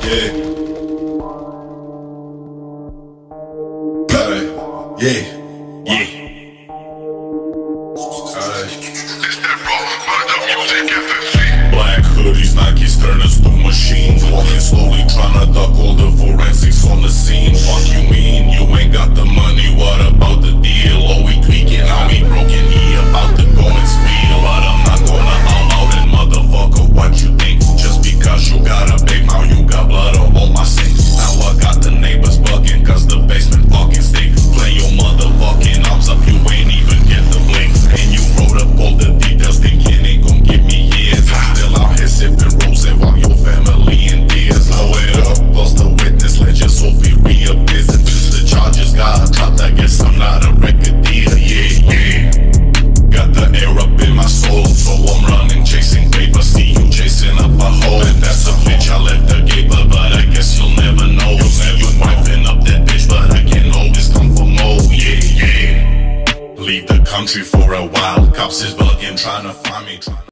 Yeah. Yeah. Yeah. Black hoodies, Nike sterners through machines. Walking slowly, tryna duck all the forensics on the scene. Fuck you mean, you ain't got the money, what about the deal? Oh, we tweaking, now we broken, he about to go and squeal. But I'm not gonna out and motherfucker, what you think? Just because you got a big mouth, you got blood on all my sinks. Now I got the neighbors bugging, cause the basement fucking stinks. Play your motherfucking arms up, you ain't even get the blink. And you wrote up all the details, thinking ain't gon' give me years. I'm still out here sipping rose while your family in tears. Blow it up, lost the witness, legend Sophie reappears. And since the charges got dropped, I guess I'm not a record deal. Yeah, yeah. Got the air up in my soul, so I'm running, chasing paper. See you chasing up a hole, and that's a bitch I left the gaper, but I guess you'll never know. See you wiping up that bitch, but I can always come for more. Yeah, yeah. Leave the country for a while, cops is bugging, trying to find me.